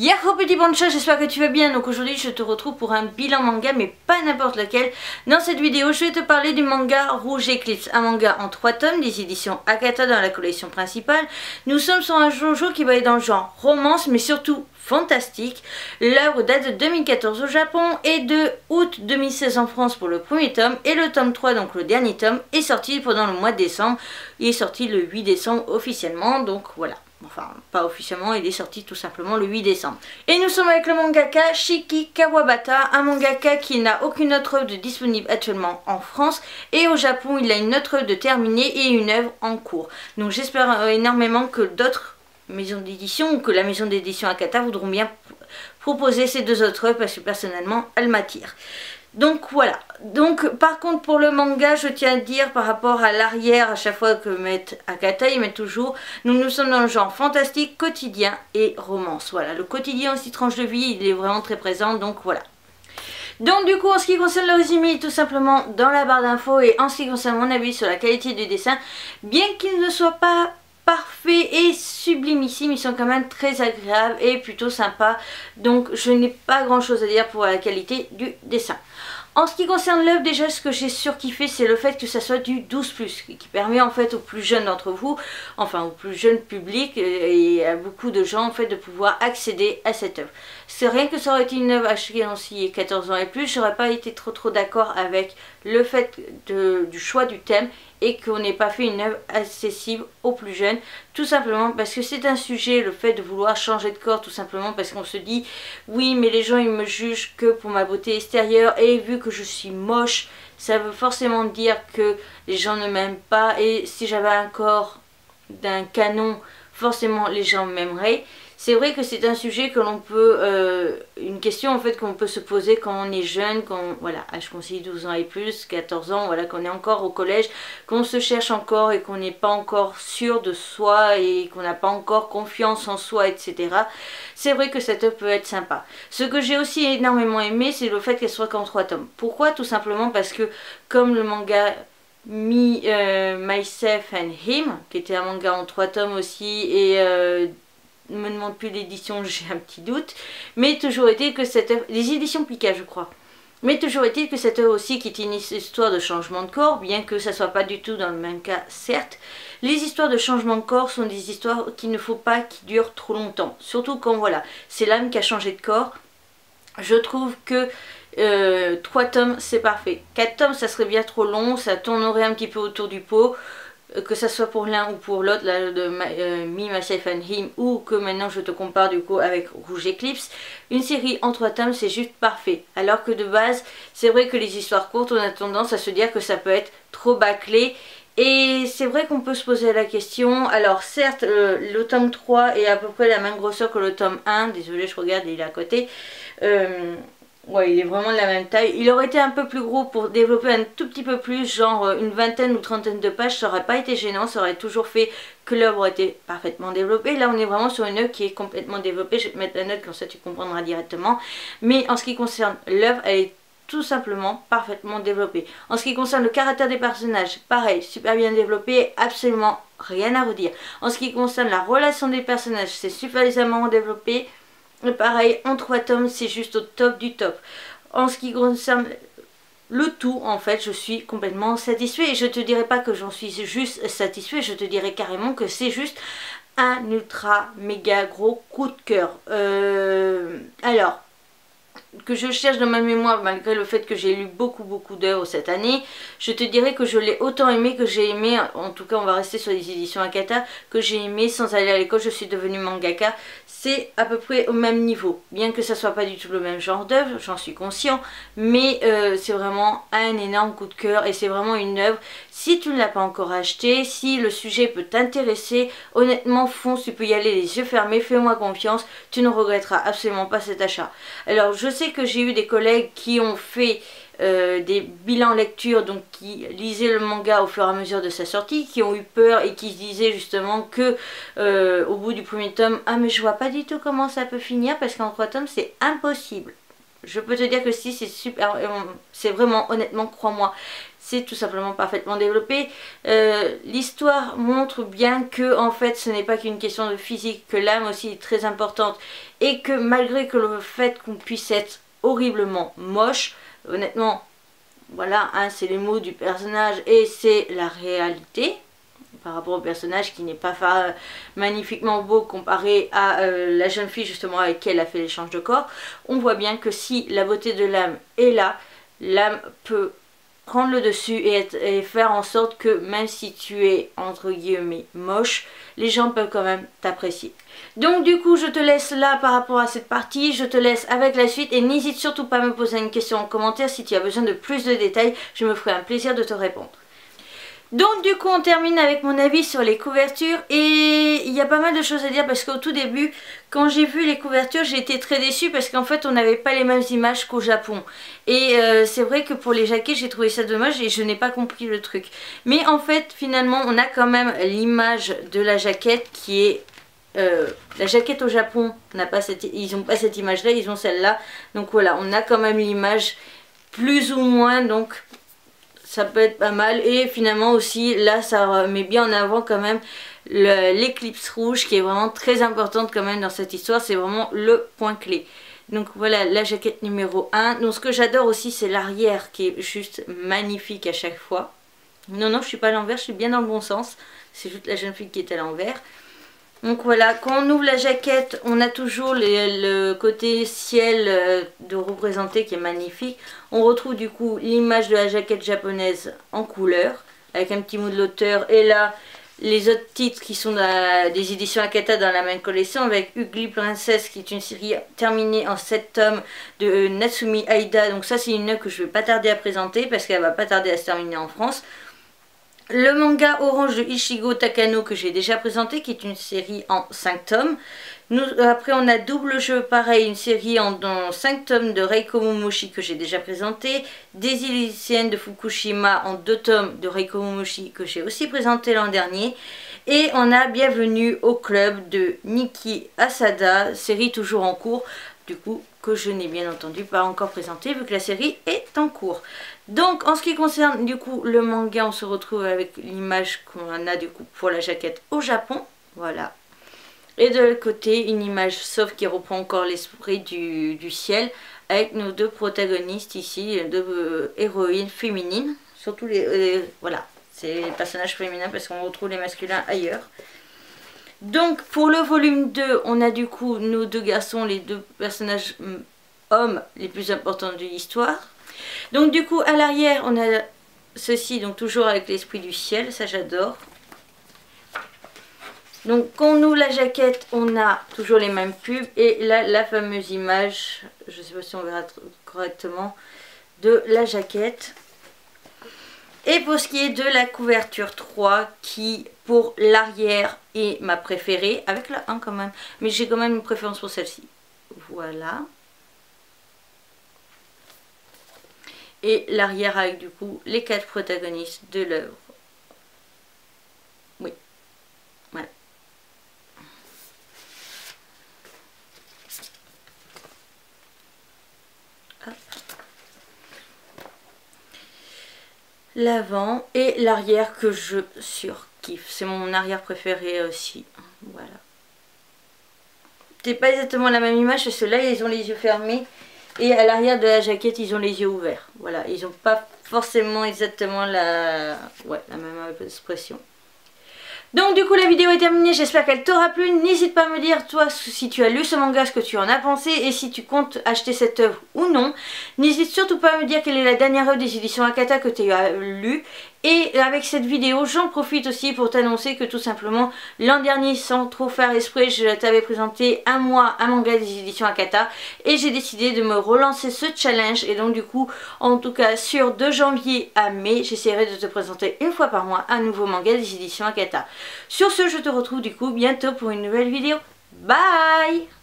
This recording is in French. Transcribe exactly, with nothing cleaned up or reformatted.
Yahoo petit boncha, j'espère que tu vas bien. Donc aujourd'hui je te retrouve pour un bilan manga, mais pas n'importe lequel. Dans cette vidéo je vais te parler du manga Rouge Eclipse, un manga en trois tomes des éditions Akata dans la collection principale. Nous sommes sur un shoujo qui va être dans le genre romance mais surtout fantastique. L'œuvre date de deux mille quatorze au Japon et de août deux mille seize en France pour le premier tome, et le tome trois, donc le dernier tome, est sorti pendant le mois de décembre. Il est sorti le huit décembre officiellement, donc voilà. Enfin, pas officiellement, il est sorti tout simplement le huit décembre. Et nous sommes avec le mangaka Shiki Kawabata, un mangaka qui n'a aucune autre œuvre de disponible actuellement en France. Et au Japon, il a une autre œuvre de terminée et une œuvre en cours. Donc j'espère euh, énormément que d'autres maisons d'édition ou que la maison d'édition Akata voudront bien proposer ces deux autres œuvres parce que personnellement, elles m'attirent. Donc voilà. Donc par contre pour le manga, je tiens à dire par rapport à l'arrière, à chaque fois que mettent Akata, ils mettent toujours nous nous sommes dans le genre fantastique, quotidien et romance. Voilà, le quotidien aussi, tranche de vie, il est vraiment très présent, donc voilà. Donc du coup en ce qui concerne le résumé, il est tout simplement dans la barre d'infos, et en ce qui concerne mon avis sur la qualité du dessin, bien qu'il ne soit pas parfait et sublimissime, ils sont quand même très agréables et plutôt sympas. Donc je n'ai pas grand chose à dire pour la qualité du dessin. En ce qui concerne l'œuvre, déjà ce que j'ai surkiffé, c'est le fait que ça soit du douze plus, qui permet en fait aux plus jeunes d'entre vous, enfin au plus jeune public et à beaucoup de gens en fait de pouvoir accéder à cette œuvre. C'est rien que ça aurait été une œuvre achetée aussi quatorze ans et plus, j'aurais pas été trop trop d'accord avec le fait de, du choix du thème, et qu'on n'ait pas fait une œuvre accessible aux plus jeunes, tout simplement parce que c'est un sujet, le fait de vouloir changer de corps, tout simplement parce qu'on se dit oui mais les gens ils me jugent que pour ma beauté extérieure, et vu que je suis moche, ça veut forcément dire que les gens ne m'aiment pas, et si j'avais un corps d'un canon, forcément les gens m'aimeraient. C'est vrai que c'est un sujet que l'on peut, euh, une question en fait qu'on peut se poser quand on est jeune, quand voilà, âge conseillé douze ans et plus, quatorze ans, voilà, qu'on est encore au collège, qu'on se cherche encore et qu'on n'est pas encore sûr de soi et qu'on n'a pas encore confiance en soi, et cetera. C'est vrai que cette œuvre peut être sympa. Ce que j'ai aussi énormément aimé, c'est le fait qu'elle soit qu'en trois tomes. Pourquoi? Tout simplement parce que comme le manga Me, euh, Myself and Him, qui était un manga en trois tomes aussi, et euh, ne me demande plus l'édition, j'ai un petit doute, mais toujours est-il que cette œuvre, les éditions Pika je crois, mais toujours est-il que cette œuvre aussi, qui est une histoire de changement de corps, bien que ça soit pas du tout dans le même cas, certes, les histoires de changement de corps sont des histoires qu'il ne faut pas qui durent trop longtemps, surtout quand voilà, c'est l'âme qui a changé de corps. Je trouve que euh, trois tomes c'est parfait, quatre tomes ça serait bien trop long, ça tournerait un petit peu autour du pot, que ça soit pour l'un ou pour l'autre, là de euh, Me, Myself and Him, ou que maintenant je te compare du coup avec Rouge Eclipse. Une série en trois tomes c'est juste parfait, alors que de base c'est vrai que les histoires courtes on a tendance à se dire que ça peut être trop bâclé. Et c'est vrai qu'on peut se poser la question. Alors certes euh, le tome trois est à peu près la même grosseur que le tome un, désolé je regarde, il est à côté. euh, Ouais, il est vraiment de la même taille. Il aurait été un peu plus gros pour développer un tout petit peu plus, genre une vingtaine ou trentaine de pages, ça aurait pas été gênant, ça aurait toujours fait que l'œuvre aurait été parfaitement développée. Là, on est vraiment sur une œuvre qui est complètement développée. Je vais te mettre la note, comme ça tu comprendras directement. Mais en ce qui concerne l'œuvre, elle est tout simplement parfaitement développée. En ce qui concerne le caractère des personnages, pareil, super bien développé, absolument rien à redire. En ce qui concerne la relation des personnages, c'est suffisamment développé. Pareil, en trois tomes, c'est juste au top du top. En ce qui concerne le tout, en fait, je suis complètement satisfait. Et je te dirais pas que j'en suis juste satisfait, je te dirais carrément que c'est juste un ultra méga gros coup de cœur. Euh, alors, que je cherche dans ma mémoire, malgré le fait que j'ai lu beaucoup beaucoup d'œuvres cette année, je te dirais que je l'ai autant aimé que j'ai aimé, en tout cas on va rester sur les éditions Akata, que j'ai aimé sans aller à l'école. Je suis devenue mangaka, c'est à peu près au même niveau, bien que ça soit pas du tout le même genre d'œuvre, j'en suis conscient, mais euh, c'est vraiment un énorme coup de cœur, et c'est vraiment une œuvre, si tu ne l'as pas encore acheté, si le sujet peut t'intéresser, honnêtement fonce, tu peux y aller les yeux fermés, fais-moi confiance, tu ne regretteras absolument pas cet achat. Alors je sais que j'ai eu des collègues qui ont fait euh, des bilans lecture, donc qui lisaient le manga au fur et à mesure de sa sortie, qui ont eu peur et qui se disaient justement que euh, au bout du premier tome, ah mais je vois pas du tout comment ça peut finir parce qu'en trois tomes c'est impossible. Je peux te dire que si, c'est super, c'est vraiment, honnêtement, crois-moi, c'est tout simplement parfaitement développé. Euh, L'histoire montre bien que, en fait, ce n'est pas qu'une question de physique, que l'âme aussi est très importante, et que malgré que le fait qu'on puisse être horriblement moche, honnêtement, voilà, hein, c'est les mots du personnage et c'est la réalité par rapport au personnage qui n'est pas euh, magnifiquement beau comparé à euh, la jeune fille justement avec qui elle a fait l'échange de corps. On voit bien que si la beauté de l'âme est là, l'âme peut prendre le dessus et, être, et faire en sorte que même si tu es entre guillemets moche, les gens peuvent quand même t'apprécier. Donc du coup je te laisse là par rapport à cette partie, je te laisse avec la suite et n'hésite surtout pas à me poser une question en commentaire si tu as besoin de plus de détails, je me ferai un plaisir de te répondre. Donc du coup on termine avec mon avis sur les couvertures et il y a pas mal de choses à dire parce qu'au tout début quand j'ai vu les couvertures j'ai été très déçue parce qu'en fait on n'avait pas les mêmes images qu'au Japon et euh, c'est vrai que pour les jaquettes j'ai trouvé ça dommage et je n'ai pas compris le truc, mais en fait finalement on a quand même l'image de la jaquette qui est euh, la jaquette au Japon n'a pas cette, ils n'ont pas cette image là, ils ont celle là, donc voilà on a quand même l'image plus ou moins, donc ça peut être pas mal. Et finalement aussi là ça met bien en avant quand même l'éclipse rouge qui est vraiment très importante quand même dans cette histoire, c'est vraiment le point clé. Donc voilà la jaquette numéro un. Donc ce que j'adore aussi c'est l'arrière qui est juste magnifique à chaque fois. Non non je suis pas à l'envers, je suis bien dans le bon sens, c'est juste la jeune fille qui est à l'envers. Donc voilà, quand on ouvre la jaquette, on a toujours les, le côté ciel de représenté qui est magnifique. On retrouve du coup l'image de la jaquette japonaise en couleur, avec un petit mot de l'auteur. Et là, les autres titres qui sont dans la, des éditions Akata dans la même collection, avec Ugly Princess, qui est une série terminée en sept tomes de Natsumi Aida. Donc ça, c'est une œuvre que je ne vais pas tarder à présenter, parce qu'elle va pas tarder à se terminer en France. Le manga Orange de Ichigo Takano que j'ai déjà présenté, qui est une série en cinq tomes. Nous, après on a Double Jeu, pareil, une série en, en cinq tomes de Reiko Momoshi que j'ai déjà présenté. Des îles Lycéennes de Fukushima en deux tomes de Reiko Momoshi que j'ai aussi présenté l'an dernier. Et on a Bienvenue au club de Niki Asada, série toujours en cours, du coup que je n'ai bien entendu pas encore présenté vu que la série est en cours. Donc en ce qui concerne du coup le manga, on se retrouve avec l'image qu'on a du coup pour la jaquette au Japon, voilà. Et de l'autre côté une image sauf qui reprend encore l'esprit du, du ciel avec nos deux protagonistes ici, deux euh, héroïnes féminines, surtout les, euh, voilà, c'est les personnages féminins parce qu'on retrouve les masculins ailleurs. Donc pour le volume deux, on a du coup nos deux garçons, les deux personnages hommes les plus importants de l'histoire. Donc du coup à l'arrière on a ceci, donc toujours avec l'esprit du ciel, ça j'adore. Donc quand on ouvre la jaquette on a toujours les mêmes pubs et là la fameuse image, je ne sais pas si on verra correctement, de la jaquette. Et pour ce qui est de la couverture trois, qui pour l'arrière est ma préférée, avec la un quand même, mais j'ai quand même une préférence pour celle-ci. Voilà. Et l'arrière avec du coup les quatre protagonistes de l'œuvre. Oui. Voilà. Hop. L'avant et l'arrière que je surkiffe. C'est mon arrière préféré aussi. Voilà. C'est pas exactement la même image, parce que là ils ont les yeux fermés. Et à l'arrière de la jaquette, ils ont les yeux ouverts. Voilà, ils n'ont pas forcément exactement la, ouais, la même expression. Donc du coup la vidéo est terminée, j'espère qu'elle t'aura plu. N'hésite pas à me dire toi si tu as lu ce manga, ce que tu en as pensé et si tu comptes acheter cette œuvre ou non. N'hésite surtout pas à me dire quelle est la dernière œuvre des éditions Akata que tu as lue. Et avec cette vidéo, j'en profite aussi pour t'annoncer que tout simplement l'an dernier, sans trop faire esprit, je t'avais présenté un mois un manga des éditions Akata et j'ai décidé de me relancer ce challenge. Et donc du coup, en tout cas sur de janvier à mai, j'essaierai de te présenter une fois par mois un nouveau manga des éditions Akata. Sur ce, je te retrouve du coup bientôt pour une nouvelle vidéo. Bye!